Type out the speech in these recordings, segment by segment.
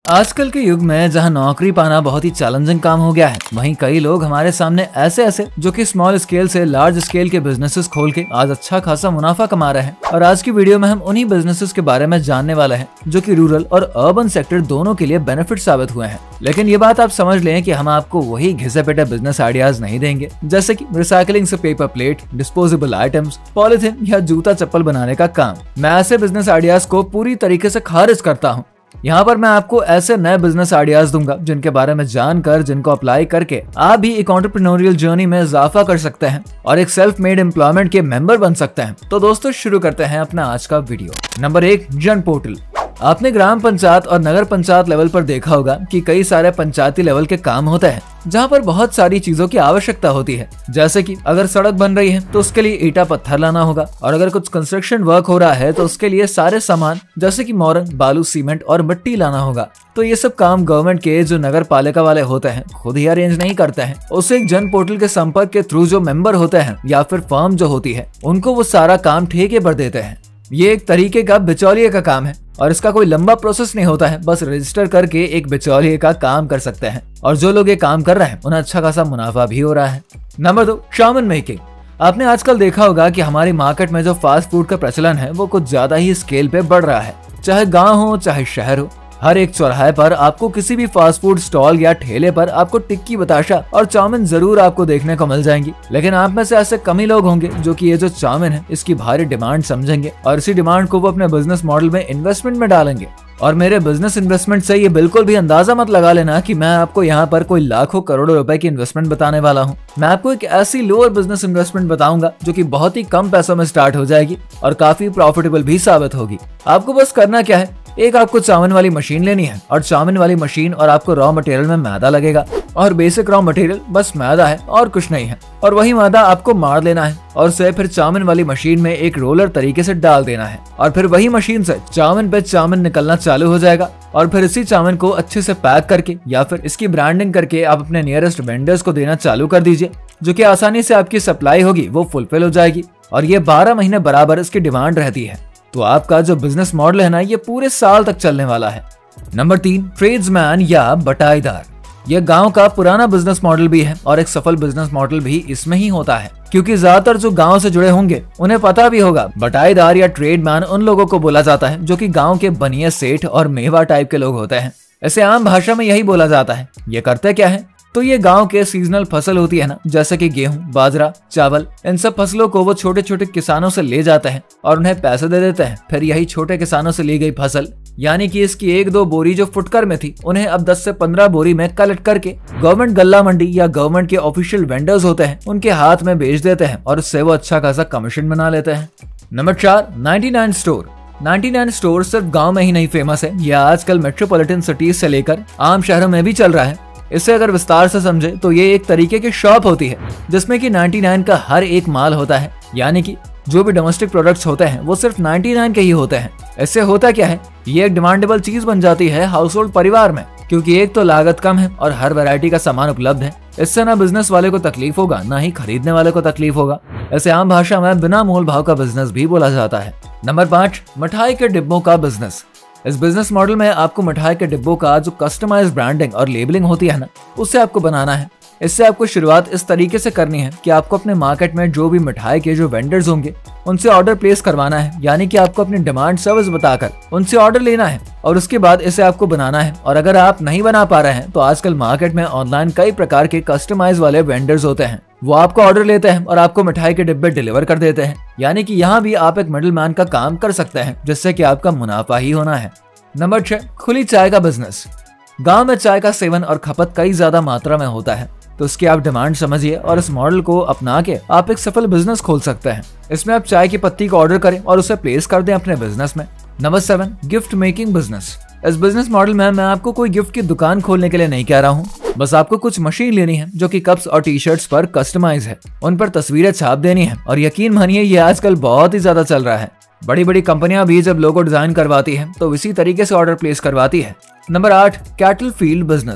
आजकल के युग में जहां नौकरी पाना बहुत ही चैलेंजिंग काम हो गया है, वहीं कई लोग हमारे सामने ऐसे जो कि स्मॉल स्केल से लार्ज स्केल के बिजनेसेस खोल के आज अच्छा खासा मुनाफा कमा रहे हैं। और आज की वीडियो में हम उन्हीं बिजनेसेस के बारे में जानने वाले हैं जो कि रूरल और अर्बन सेक्टर दोनों के लिए बेनिफिट साबित हुए हैं। लेकिन ये बात आप समझ लें कि हम आपको वही घिसे पिटे बिजनेस आइडियाज नहीं देंगे, जैसे कि रिसाइकलिंग से paper plate, disposable items, polythene या जूता चप्पल बनाने का काम। मैं ऐसे बिजनेस आइडियाज को पूरी तरीके से खारिज करता हूँ। यहाँ पर मैं आपको ऐसे नए बिजनेस आइडियाज दूंगा जिनके बारे में जानकर, जिनको अप्लाई करके आप भी एक एंटरप्रेन्योरियल जर्नी में इजाफा कर सकते हैं और एक सेल्फ मेड एम्प्लॉयमेंट के मेंबर बन सकते हैं। तो दोस्तों शुरू करते हैं अपना आज का वीडियो। नंबर 1, जन पोर्टल। आपने ग्राम पंचायत और नगर पंचायत लेवल पर देखा होगा कि कई सारे पंचायती लेवल के काम होते हैं जहां पर बहुत सारी चीजों की आवश्यकता होती है। जैसे कि अगर सड़क बन रही है तो उसके लिए ईटा पत्थर लाना होगा, और अगर कुछ कंस्ट्रक्शन वर्क हो रहा है तो उसके लिए सारे सामान जैसे कि मोरंग, बालू, सीमेंट और मिट्टी लाना होगा। तो ये सब काम गवर्नमेंट के जो नगर पालिका वाले होते हैं खुद ही अरेंज नहीं करते हैं। उसे एक जन पोर्टल के संपर्क के थ्रू जो मेंबर होते हैं या फिर फर्म जो होती है उनको वो सारा काम ठेके पर देते हैं। ये एक तरीके का बिचौलिए का काम है और इसका कोई लंबा प्रोसेस नहीं होता है, बस रजिस्टर करके एक बिचौलिए का काम कर सकते हैं। और जो लोग ये काम कर रहे हैं उन्हें अच्छा खासा मुनाफा भी हो रहा है। Number 2, chowmein making. आपने आजकल देखा होगा कि हमारी मार्केट में जो फास्ट फूड का प्रचलन है वो कुछ ज्यादा ही स्केल पे बढ़ रहा है। चाहे गाँव हो चाहे शहर हो, हर एक चौराहे पर आपको किसी भी फास्ट फूड स्टॉल या ठेले पर आपको टिक्की, बताशा और चाउमीन जरूर आपको देखने को मिल जाएंगी। लेकिन आप में से ऐसे कम ही लोग होंगे जो कि ये जो चाउमीन है इसकी भारी डिमांड समझेंगे और इसी डिमांड को वो अपने बिजनेस मॉडल में इन्वेस्टमेंट में डालेंगे। और मेरे बिजनेस इन्वेस्टमेंट से ये बिल्कुल भी अंदाजा मत लगा लेना कि मैं आपको यहाँ पर कोई लाखों करोड़ों रुपए की इन्वेस्टमेंट बताने वाला हूँ। मैं आपको एक ऐसी लोअर बिजनेस इन्वेस्टमेंट बताऊंगा जो कि बहुत ही कम पैसों में स्टार्ट हो जाएगी और काफी प्रॉफिटेबल भी साबित होगी। आपको बस करना क्या है, एक आपको चाउमीन वाली मशीन लेनी है और चाउमीन वाली मशीन और आपको रॉ मटेरियल में मैदा लगेगा और बेसिक रॉ मटेरियल बस मैदा है और कुछ नहीं है। और वही मैदा आपको मार लेना है और उसे फिर चाउमीन वाली मशीन में एक रोलर तरीके से डाल देना है और फिर वही मशीन से चाउमीन पे चाउमीन निकलना चालू हो जाएगा। और फिर इसी चाउमीन को अच्छे से पैक करके या फिर इसकी ब्रांडिंग करके आप अपने नियरेस्ट वेंडर्स को देना चालू कर दीजिए, जो कि आसानी से आपकी सप्लाई होगी वो फुलफिल हो जाएगी और ये 12 महीने बराबर इसकी डिमांड रहती है। तो आपका जो बिजनेस मॉडल है ना ये पूरे साल तक चलने वाला है। नंबर 3, ट्रेड्समैन या बटाईदार। यह गांव का पुराना बिजनेस मॉडल भी है और एक सफल बिजनेस मॉडल भी इसमें ही होता है, क्योंकि ज्यादातर जो गांव से जुड़े होंगे उन्हें पता भी होगा बटाईदार या ट्रेडमैन उन लोगों को बोला जाता है जो कि गांव के बनिए, सेठ और मेवा टाइप के लोग होते हैं। ऐसे आम भाषा में यही बोला जाता है। ये करते क्या है, तो ये गांव के सीजनल फसल होती है ना, जैसे कि गेहूं, बाजरा, चावल, इन सब फसलों को वो छोटे छोटे किसानों से ले जाते हैं और उन्हें पैसे दे देते हैं। फिर यही छोटे किसानों से ली गई फसल, यानी कि इसकी 1-2 बोरी जो फुटकर में थी, उन्हें अब 10 से 15 बोरी में कलेक्ट करके गवर्नमेंट गल्ला मंडी या गवर्नमेंट के ऑफिशियल वेंडर्स होते हैं उनके हाथ में बेच देते हैं और उससे वो अच्छा खासा कमीशन बना लेते हैं। Number 4, 99 store. 99 स्टोर सिर्फ गाँव में ही नहीं फेमस है, यह आजकल मेट्रोपॉलिटन सिटीज से लेकर आम शहरों में भी चल रहा है। इसे अगर विस्तार से समझे तो ये एक तरीके की शॉप होती है जिसमें कि 99 का हर एक माल होता है, यानी कि जो भी डोमेस्टिक प्रोडक्ट्स होते हैं वो सिर्फ 99 के ही होते हैं। इससे होता क्या है, ये एक डिमांडेबल चीज बन जाती है हाउस होल्ड परिवार में, क्योंकि एक तो लागत कम है और हर वैरायटी का सामान उपलब्ध है। इससे ना बिजनेस वाले को तकलीफ होगा ना ही खरीदने वाले को तकलीफ होगा। ऐसे आम भाषा में बिना मोल भाव का बिजनेस भी बोला जाता है। नंबर 5, मिठाई के डिब्बों का बिजनेस। इस बिजनेस मॉडल में आपको मिठाई के डिब्बों का जो कस्टमाइज्ड ब्रांडिंग और लेबलिंग होती है ना, उससे आपको बनाना है। इससे आपको शुरुआत इस तरीके से करनी है कि आपको अपने मार्केट में जो भी मिठाई के जो वेंडर्स होंगे उनसे ऑर्डर प्लेस करवाना है, यानी कि आपको अपनी डिमांड सर्विस बताकर उनसे ऑर्डर लेना है और उसके बाद इसे आपको बनाना है। और अगर आप नहीं बना पा रहे हैं तो आजकल मार्केट में ऑनलाइन कई प्रकार के कस्टमाइज वाले वेंडर्स होते हैं, वो आपको ऑर्डर लेते हैं और आपको मिठाई के डिब्बे डिलीवर कर देते हैं। यानी कि यहाँ भी आप एक मिडिल मैन का काम कर सकते हैं जिससे कि आपका मुनाफा ही होना है। नंबर 6, खुली चाय का बिजनेस। गांव में चाय का सेवन और खपत कई ज्यादा मात्रा में होता है, तो इसकी आप डिमांड समझिए और इस मॉडल को अपना के आप एक सफल बिजनेस खोल सकते हैं। इसमें आप चाय की पत्ती को ऑर्डर करें और उसे प्लेस कर दें अपने बिजनेस में। Number 7, gift making business. इस बिजनेस मॉडल में मैं आपको कोई गिफ्ट की दुकान खोलने के लिए नहीं कह रहा हूँ, बस आपको कुछ मशीन लेनी है जो कि कप्स और टी शर्ट्स पर कस्टमाइज है, उन पर तस्वीरें छाप देनी है और यकीन मानिए ये आजकल बहुत ही ज्यादा चल रहा है। बड़ी बड़ी कंपनियां भी जब लोगो डिजाइन करवाती है तो इसी तरीके से ऑर्डर प्लेस करवाती है। Number 8, cattle field business.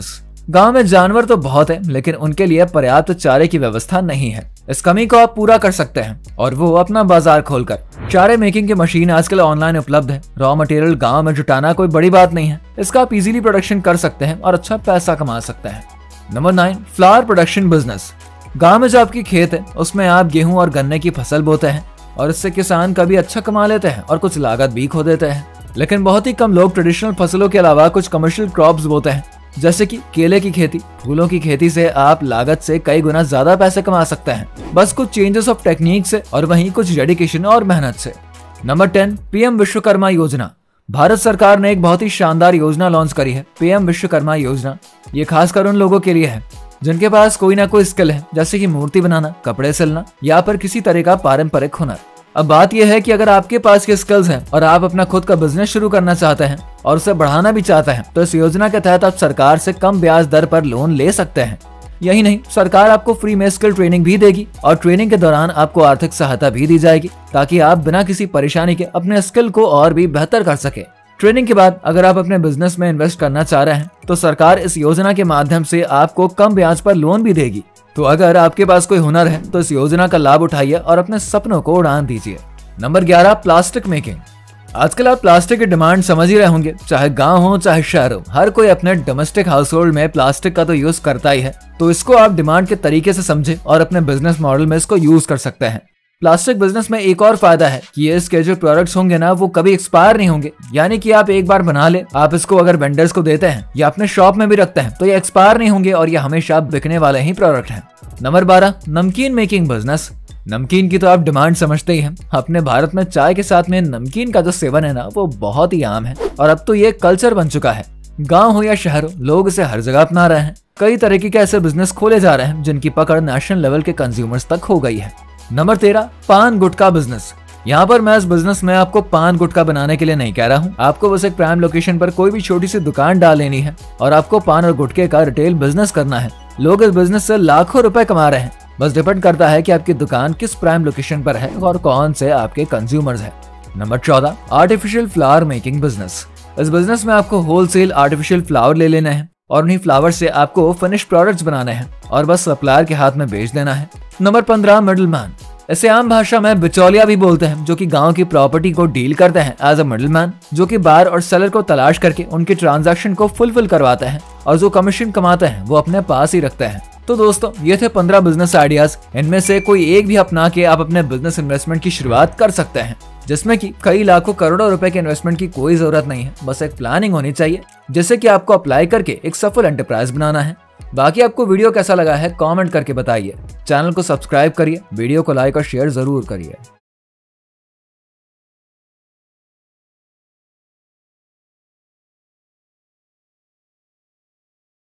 गांव में जानवर तो बहुत है, लेकिन उनके लिए पर्याप्त चारे की व्यवस्था नहीं है। इस कमी को आप पूरा कर सकते हैं और वो अपना बाजार खोलकर। चारे मेकिंग की मशीन आजकल ऑनलाइन उपलब्ध है। रॉ मटेरियल गांव में जुटाना कोई बड़ी बात नहीं है। इसका आप इजीली प्रोडक्शन कर सकते हैं और अच्छा पैसा कमा सकते हैं। Number 9, flower production business. गांव में जो आपकी खेत है उसमें आप गेहूं और गन्ने की फसल बोते हैं और इससे किसान कभी अच्छा कमा लेते हैं और कुछ लागत भी खो देते हैं। लेकिन बहुत ही कम लोग ट्रेडिशनल फसलों के अलावा कुछ कमर्शियल क्रॉप्स बोते हैं, जैसे कि केले की खेती। फूलों की खेती से आप लागत से कई गुना ज्यादा पैसे कमा सकते हैं, बस कुछ चेंजेस ऑफ टेक्निक से और वहीं कुछ डेडिकेशन और मेहनत से। नंबर 10, पीएम विश्वकर्मा योजना। भारत सरकार ने एक बहुत ही शानदार योजना लॉन्च करी है, पीएम विश्वकर्मा योजना। ये खासकर उन लोगों के लिए है जिनके पास कोई ना कोई स्किल है, जैसे कि मूर्ति बनाना, कपड़े सिलना या फिर किसी तरह का पारंपरिक हुनर। अब बात यह है कि अगर आपके पास ये स्किल्स हैं और आप अपना खुद का बिजनेस शुरू करना चाहते हैं और उसे बढ़ाना भी चाहते हैं, तो इस योजना के तहत आप सरकार से कम ब्याज दर पर लोन ले सकते हैं। यही नहीं, सरकार आपको फ्री में स्किल ट्रेनिंग भी देगी और ट्रेनिंग के दौरान आपको आर्थिक सहायता भी दी जाएगी, ताकि आप बिना किसी परेशानी के अपने स्किल को और भी बेहतर कर सके। ट्रेनिंग के बाद अगर आप अपने बिजनेस में इन्वेस्ट करना चाह रहे हैं तो सरकार इस योजना के माध्यम से आपको कम ब्याज पर लोन भी देगी। तो अगर आपके पास कोई हुनर है तो इस योजना का लाभ उठाइए और अपने सपनों को उड़ान दीजिए। Number 11, plastic making. आजकल आप प्लास्टिक की डिमांड समझ ही रहे होंगे, चाहे गांव हो चाहे शहर हो, हर कोई अपने domestic household plastic का तो यूज करता ही है। तो इसको आप डिमांड के तरीके से समझे और अपने बिजनेस मॉडल में इसको यूज कर सकते हैं। प्लास्टिक बिजनेस में एक और फायदा है कि इसके जो प्रोडक्ट्स होंगे ना, वो कभी एक्सपायर नहीं होंगे। यानी कि आप एक बार बना ले, आप इसको अगर वेंडर्स को देते हैं या अपने शॉप में भी रखते हैं तो ये एक्सपायर नहीं होंगे और ये हमेशा बिकने वाले ही प्रोडक्ट हैं। नंबर 12, नमकीन मेकिंग बिजनेस। नमकीन की तो आप डिमांड समझते ही हैं। अपने भारत में चाय के साथ में नमकीन का जो सेवन है ना, वो बहुत ही आम है और अब तो ये कल्चर बन चुका है। गांव हो या शहर हो, लोग इसे हर जगह अपना रहे हैं। कई तरीके के ऐसे बिजनेस खोले जा रहे हैं जिनकी पकड़ नेशनल लेवल के कंज्यूमर्स तक हो गई है। नंबर 13, पान गुटखा बिजनेस। यहाँ पर मैं इस बिजनेस में आपको पान गुटखा बनाने के लिए नहीं कह रहा हूँ। आपको बस एक प्राइम लोकेशन पर कोई भी छोटी सी दुकान डाल लेनी है और आपको पान और गुटखे का रिटेल बिजनेस करना है। लोग इस बिजनेस से लाखों रुपए कमा रहे हैं। बस डिपेंड करता है कि आपकी दुकान किस प्राइम लोकेशन पर है और कौन से आपके कंज्यूमर्स हैं। Number 14, artificial flower making business. इस बिजनेस में आपको होलसेल आर्टिफिशियल फ्लावर ले लेना है और उन्हीं फ्लावर से आपको फिनिश प्रोडक्ट्स बनाने हैं और बस सप्लायर के हाथ में बेच देना है। Number 15, middleman. इसे आम भाषा में बिचौलिया भी बोलते हैं, जो कि गांव की प्रॉपर्टी को डील करते हैं एज अ मिडलमैन, जो कि बायर और सेलर को तलाश करके उनकी ट्रांजैक्शन को फुलफिल करवाते हैं और जो कमीशन कमाते हैं वो अपने पास ही रखते हैं। तो दोस्तों, ये थे 15 बिजनेस आइडियाज। इनमें से कोई एक भी अपना के आप अपने बिजनेस इन्वेस्टमेंट की शुरुआत कर सकते हैं, जिसमें कि कई लाखों करोड़ों रुपए के इन्वेस्टमेंट की कोई जरूरत नहीं है। बस एक प्लानिंग होनी चाहिए, जैसे कि आपको अप्लाई करके एक सफल एंटरप्राइज बनाना है। बाकी आपको वीडियो कैसा लगा है कमेंट करके बताइए। चैनल को सब्सक्राइब करिए, वीडियो को लाइक और शेयर जरूर करिए।